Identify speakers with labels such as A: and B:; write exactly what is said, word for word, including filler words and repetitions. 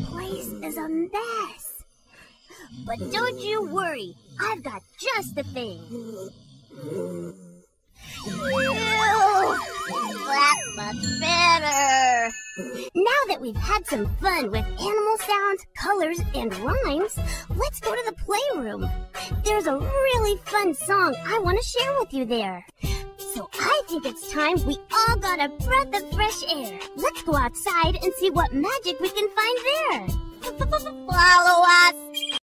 A: place is a mess. But don't you worry, I've got just the thing. Ew, that's much better. Now that we've had some fun with animal sounds, colors, and rhymes, let's go to the playroom. There's a really fun song I want to share with you there. So I think it's time we all got a breath of fresh air. Let's go outside and see what magic we can find there. Follow us.